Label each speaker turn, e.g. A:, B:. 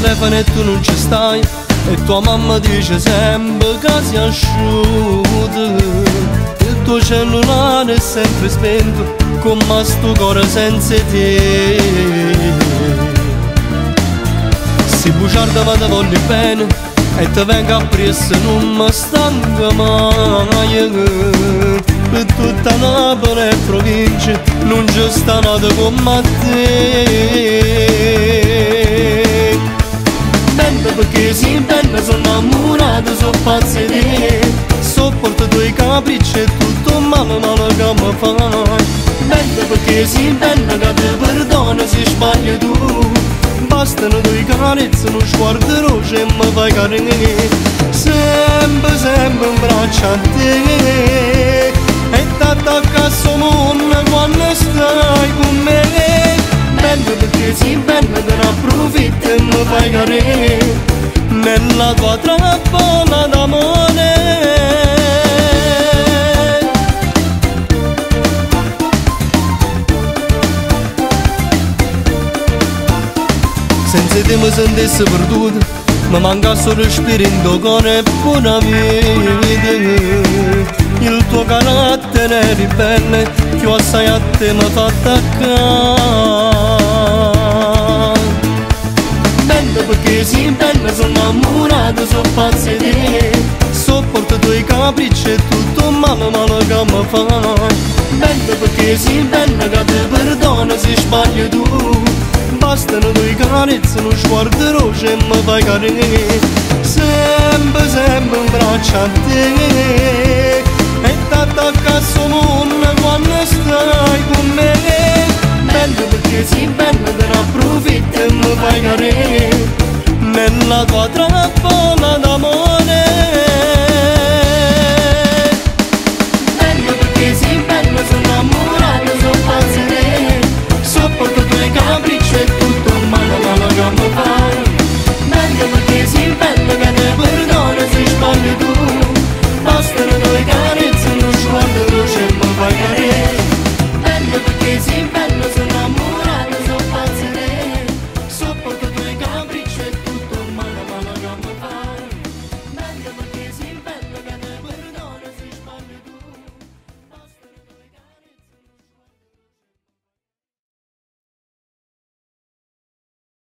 A: telefono e tu non ci stai, e tua mamma dice sempre che si asciutta. Il tuo cellulare è sempre spento, come sto cuore senza te. Si bugiarda ma ti voglio bene e ti vengo appresso, non mi stanca mai. Per tutta Napoli e provincia non c'è sta nata come te. Bella perché sei bella, sono innamorata, sono pazza di te. Sopporto i tuoi capricci e tutto male che mi fai. Bella perché sei bella, che ti perdono se sbagli tu. Bastano due carezze, uno sguardo roce e mi fai carine. Sempre, sempre in braccio a te, e t'attacca a suo mondo quando stai con me. Bella perché sei bella, te ne approfitti e mi fai carine nella tua trappola d'amore. Senza te mi sentissi perduto, mi manca solo il spirito cuore e buona vita. Il tuo carattere è ribelle, più assai a te mi fa attaccare. Bella perché sei bella, sono innamorata, sono pazza di te. Sopporto i tuoi capricci e tutto male che mi fai. Bella perché sei bella, che ti perdono se sbagli tu. Bastano due carezze, uno sguardo roce e mi fai carine. Sempre, sempre in braccio a te, e t'attacca a suo mondo quando stai con me. Bella perché sei bella, te ne approfitti e mi fai carine nella tua trappola